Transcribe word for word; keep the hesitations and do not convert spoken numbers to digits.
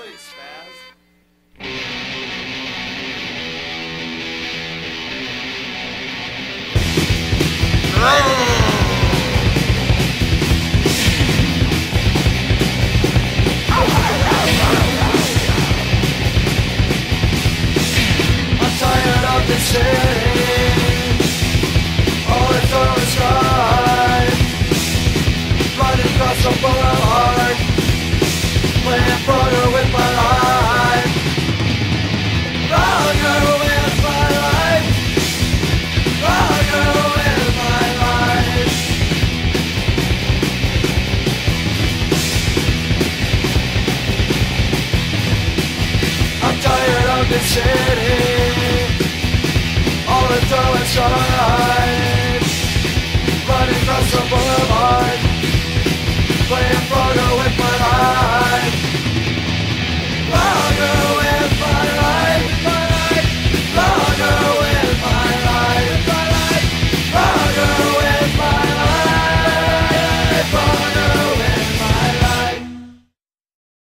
you spaz. I'm tired of this city, all it's on the sky, running across the boulevard, playing poker with my life, poker with my life, poker with my life. I'm tired of this city, all it's throwing sunlight, running across the boulevard.